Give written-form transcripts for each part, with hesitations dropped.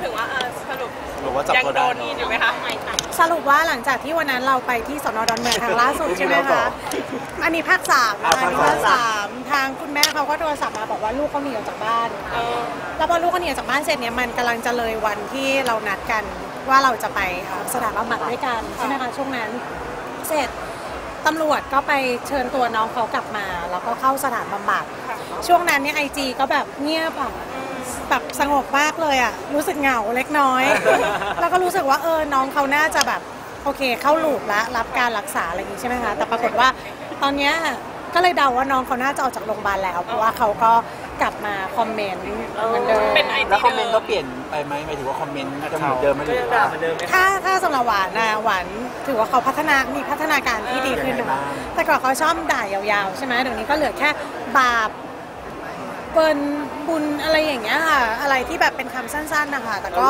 ถึงว่าสรุปหรือว่าจับตัวได้ยังโดนอยู่ไหมคะสรุปว่าหลังจากที่วันนั้นเราไปที่สน.ดอนเมืองครั้งล่าสุดใช่ไหมคะอันนี้ภาค3นะคะภาค3ทางคุณแม่เขาก็โทรศัพท์มาบอกว่าลูกเขาหนีออกจากบ้านแล้วพอลูกเขาหนีออกจากบ้านเสร็จเนี่ยมันกำลังจะเลยวันที่เรานัดกันว่าเราจะไปสถานบำบัดด้วยกันใช่ไหมคะช่วงนั้นเสร็จตำรวจก็ไปเชิญตัวน้องเขากลับมาแล้วก็เข้าสถานบำบัดช่วงนั้นเนี่ยIGก็แบบเงียบแบบสงบมากเลยอ่ะรู้สึกเหงาเล็กน้อยแล้วก็รู้สึกว่าน้องเขาน่าจะแบบโอเคเข้าลูปแล้วรับการรักษาอะไรอย่างนี้ใช่ไหมคะแต่ปรากฏว่าตอนนี้ก็เลยเดาว่าน้องเขาน่าจะออกจากโรงพยาบาลแล้วเพราะว่าเขาก็กลับมาคอมเมนต์เหมือนเดิมแล้วคอมเมนต์ก็เปลี่ยนไปไหมหมายถึงว่าคอมเมนต์จะเหมือนเดิมไหมหรือว่าถ้าสำหรับหวานนะหวานถือว่าเขามีพัฒนาการที่ดีขึ้นนะคะแต่ก่อนเขาชอบด่ายาวๆใช่ไหมเดี๋ยวนี้ก็เหลือแค่บาปเปิลบุญอะไรอย่างเงี้ยค่ะอะไรที่แบบเป็นคำสั้นๆนะคะแต่ก็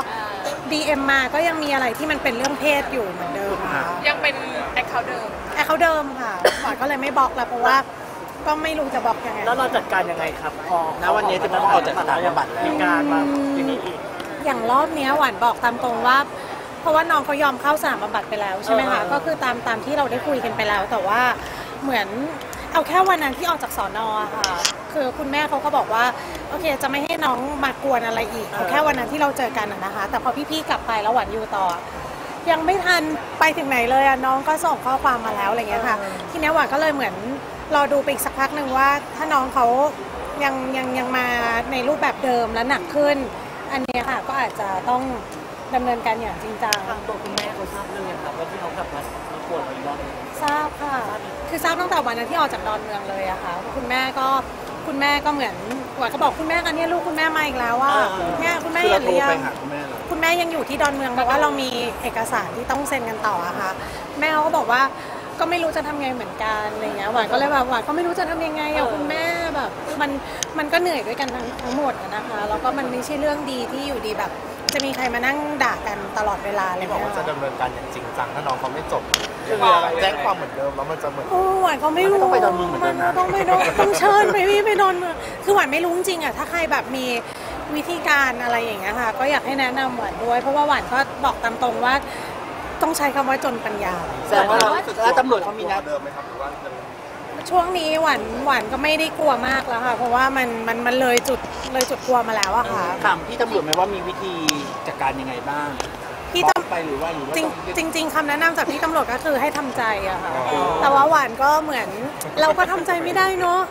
DM มาก็ยังมีอะไรที่มันเป็นเรื่องเพศอยู่เหมือนเดิมค่ะยังเป็นแอคเคาท์เดิมค่ะหวานก็เลยไม่บล็อกแล้วเพราะว่าก็ไม่รู้จะบล็อกยังไงแล้วเราจัดการยังไงครับพอณวันนี้จะต้องออกจากสถานบำบัดแล้วมีการมาอย่างนี้อีกอย่างรอบนี้หวานบอกตามตรงว่าเพราะว่าน้องเขายอมเข้าสถานบำบัดไปแล้วใช่ไหมคะก็คือตามที่เราได้คุยกันไปแล้วแต่ว่าเหมือนเอาแค่วันนั้นที่ออกจากสน.ค่ะคือคุณแม่เขาก็บอกว่าโอเคจะไม่ให้น้องมากวนอะไรอีกเอาแค่วันนั้นที่เราเจอกันนะคะแต่พอพี่ๆกลับไปแล้วหวานอยู่ต่อยังไม่ทันไปถึงไหนเลยน้องก็ส่งข้อความมาแล้วอะไรเงี้ยค่ะทีนี้หวานก็เลยเหมือนรอดูไปอีกสักพักหนึ่งว่าถ้าน้องเขายังมาในรูปแบบเดิมและหนักขึ้นอันนี้ค่ะก็อาจจะต้องดำเนินการอย่างจริงจังทางตัวคุณแม่เขาทราบเรื่องยังครับว่าที่เขากลับมาปวดอีกรอบทราบค่ะคือทราบตั้งแต่วันนั้นที่ออกจากดอนเมืองเลยอะค่ะคุณแม่ก็เหมือนหวานก็บอกคุณแม่กันเนี่ยลูกคุณแม่มาอีกแล้วว่าเนี่ยคุณแม่ยังคุณแม่ยังอยู่ที่ดอนเมืองเพราะว่าเรามีเอกสารที่ต้องเซ็นกันต่ออะค่ะแม่เขาก็บอกว่าก็ไม่รู้จะทำไงเหมือนกันอะไรเงี้ยหวานก็เลยแบบหวานก็ไม่รู้จะทำยังไงอะคุณแม่แบบมันก็เหนื่อยด้วยกันทั้งหมดนะคะแล้วก็มันไม่ใช่เรื่องดีที่อยู่ดีแบบจะมีใครมานั่งด่ากันตลอดเวลาเลยบอกว่าจะดำเนินการอย่างจริงจังถ้าน้องเขาไม่จบแจ้งความเหมือนเดิมแล้วมันจะเหมือนหวานก็ไม่รู้ต้องไปดอนเมืองเหมือนเดิมนะต้องเชิญไปดอนเมืองคือหวานไม่รู้จริงอะถ้าใครแบบมีวิธีการอะไรอย่างเงี้ยค่ะก็อยากให้แนะนำหวานด้วยเพราะว่าหวานก็บอกตามตรงว่าต้องใช้คำว่าจนปัญญาแต่ว่าแล้วตำรวจเขามีนัดเดิมไหมครับหรือว่าช่วงนี้หวานก็ไม่ได้กลัวมากแล้วค่ะเพราะว่ามันเลยจุดกลัวมาแล้วอะค่ะถามพี่ตำรวจไหมว่ามีวิธีจัดการยังไงบ้างพี่ต้องไปหรือว่าจริงคำแนะนำจากพี่ตำรวจก็คือให้ทำใจอะค่ะแต่ว่าหวานก็เหมือนเราก็ทำใจไม่ได้เนาะ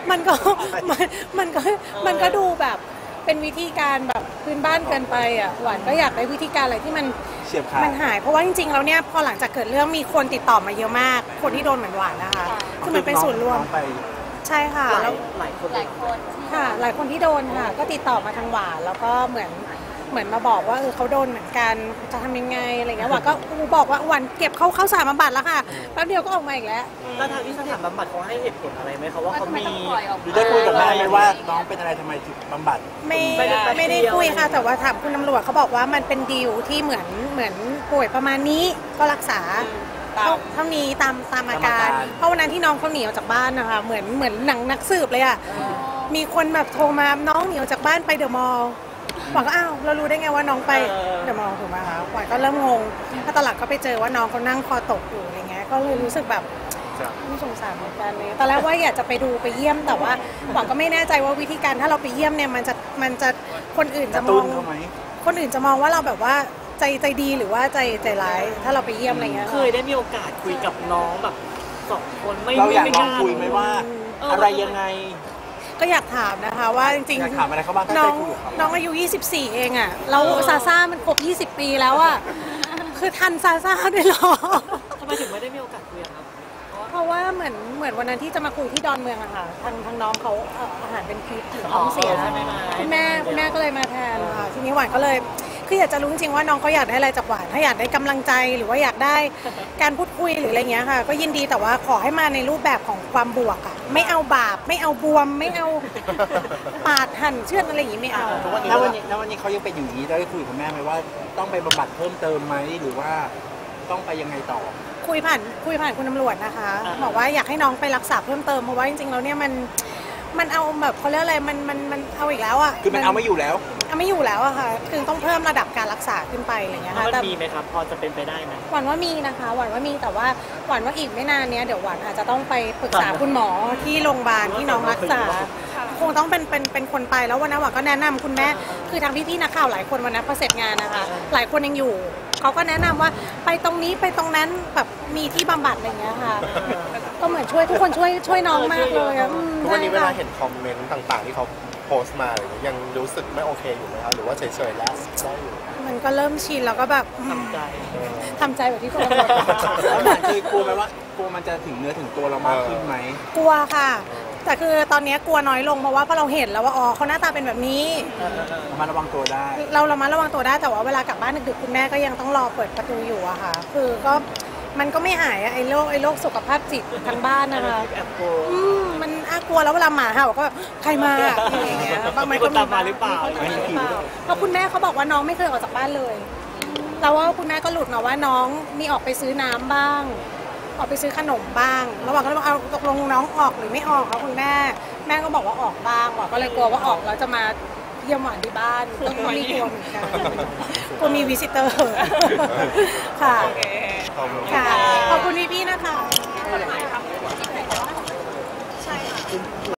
มันก็ดูแบบเป็นวิธีการแบบพื้นบ้านเกินไปอ่ะหวานก็อยากได้วิธีการอะไรที่มันหายเพราะว่าจริงๆแล้วเนี่ยพอหลังจากเกิดเรื่องมีคนติดต่อมาเยอะมากคนที่โดนเหมือนหวานนะคะคือมันเป็นศูนย์รวมใช่ค่ะแล้วหลายคนค่ะหลายคนที่โดนค่ะก็ติดต่อมาทางหวานแล้วก็เหมือนมาบอกว่าเขาโดนเหมือนกันจะทำยังไงอะไรเงี้ยหวานก็บอกว่าหวานเก็บเข้าสถานบำบัดแล้วค่ะแป๊บเดียวก็ออกมาอีกแล้วแล้วทางที่สถานบำบัดเขาให้เหตุผลอะไรไหมเขาว่าเขามีหรือได้คุยกับแม่ไหมว่าน้องเป็นอะไรทำไมถึงบำบัดไม่ได้คุยค่ะแต่ว่าถามคุณตำรวจเขาบอกว่ามันเป็นดีลที่เหมือนป่วยประมาณนี้ก็รักษาเท่านี้ตามอาการเพราะวันนั้นที่น้องเขาหนีออกจากบ้านนะคะเหมือนหนังนักสืบเลยอ่ะมีคนแบบโทรมาน้องหนีออกจากบ้านไปเดอะมอลล์หวานก็อ้าวเรารู้ได้ไงว่าน้องไปเดอะมอลล์ถูกไหมคะหวานก็เริ่มงงถ้าตลาดก็ไปเจอว่าน้องเขานั่งคอตกอยู่อะไรเงี้ยก็เลยรู้สึกแบบไม่สงสารเหมือนกันเลยตอนแรกว่าอยากจะไปดูไปเยี่ยมแต่ว่าหวังก็ไม่แน่ใจว่าวิธีการถ้าเราไปเยี่ยมเนี่ยมันจะคนอื่นจะมองว่าเราแบบว่าใจดีหรือว่าใจร้ายถ้าเราไปเยี่ยมอะไรเงี้ยเคยได้มีโอกาสคุยกับน้องแบบ2 คนเราอยากลองคุยไหมว่าอะไรยังไงก็อยากถามนะคะว่าจริงๆน้องอายุ24เองอ่ะแล้วซาซ่ามันครบ20 ปีแล้วอ่ะคือทันซาซ่าได้หรอทำไมถึงไม่ได้มีโอกาสคุยครับเพราะว่าเหมือนวันนั้นที่จะมาคุยที่ดอนเมืองอะค่ะทางน้องเขาอาหารเป็นพิษหรือท้องเสียคุณแม่ก็เลยมาแทนค่ะทีนี้หวานก็เลยคืออยากจะรู้จริงๆว่าน้องเขาอยากได้อะไรจากหวานถ้าอยากได้กำลังใจหรือว่าอยากได้การพูดคุยหรืออะไรเงี้ยค่ะก็ยินดีแต่ว่าขอให้มาในรูปแบบของความบวกอะไม่เอาบาปไม่เอาบวมไม่เอาปาดหั่นเชือดอะไรอย่างงี้ไม่เอาแล้ววันนี้เขายังเป็นอย่างนี้ได้คุยกับแม่ไหมว่าต้องไปบำบัดเพิ่มเติมไหมหรือว่าต้องไปยังไงต่อคุยผ่านคุณตำรวจนะคะบอกว่าอยากให้น้องไปรักษาเพิ่มเติมเพราะว่าจริงๆแล้วเนี่ยมันเอาแบบเขาเรียกอะไรมันเอาอีกแล้วอ่ะคือมันเอาไม่อยู่แล้วไม่อยู่แล้วอะค่ะคือต้องเพิ่มระดับการรักษาขึ้นไปอะไรเงี้ยค่ะมันแต่มีไหมครับพอจะเป็นไปได้ไหมหวั่นว่ามีนะคะหวั่นว่ามีแต่ว่าหวั่นว่าอีกไม่นานเนี้ยเดี๋ยวหวั่นอาจจะต้องไปปรึกษาคุณหมอที่โรงพยาบาลที่น้องรักษาคงต้องเป็นคนไปแล้ววันนั้นหวั่นก็แนะนำคุณแม่คือทางพี่ๆนักข่าวหลายคนวันนั้นพอเสร็จงานนะคะหลายคนยังอยู่เขาก็แนะนำว่าไปตรงนี้ไปตรงนั้นแบบมีที่บำบัดอะไรเงี้ยค่ะก็เหมือนช่วยทุกคนช่วยน้องมากเลยอะทุกวันนี้เวใช่ลาค่ะเห็นคอมเมนต์ต่างๆ ที่เขาโพสต์มาอะไรอย่างเงี้ยยังรู้สึกไม่โอเคอยู่ไหมครับหรือว่าเฉยๆแล้วได้อยู่มันก็เริ่มชินแล้วก็แบบทำใจทำใจแบบที่คนบอกแล้วหลานเคยกลัวไหมว่ากลัวมันจะถึงเนื้อถึงตัวเรามากขึ้นไหมกลัวค่ะ แต่คือตอนนี้กลัวน้อยลงเพราะว่าพอเราเห็นแล้วว่าอ๋อเขาหน้าตาเป็นแบบนี้ระมัดระวังตัวได้เราระมัดระวังตัวได้แต่ว่าเวลากลับบ้านดึกๆคุณแม่ก็ยังต้องรอเปิดประตูอยู่อะค่ะ คือก็มันก็ไม่หายอะไอ้โรคสุขภาพจิตทางบ้านนะคะแอบกลัวมันน่ากลัวแล้วเวลาหมาเห่าก็แบบใครมาอะไรอย่างเงี้ยบางมีคนตามมาหรือเปล่าเพราะคุณแม่เขาบอกว่าน้องไม่เคยออกจากบ้านเลยแล้วว่าคุณแม่ก็หลุดมาว่าน้องมีออกไปซื้อน้ำบ้าง ออกไปซื้อขนมบ้างระหว่างก็เลยบอกเอาตกลงน้องออกหรือไม่ออกคะคุณแม่ก็บอกว่าออกบ้างบอกก็เลยกลัวว่าออกแล้วจะมาเยี่ยมหวานที่บ้านก็มีกลัวเหมือนกันกลัวมีวิสิเตอร์ค่ะโอเคค่ะขอบคุณพี่ๆนะคะ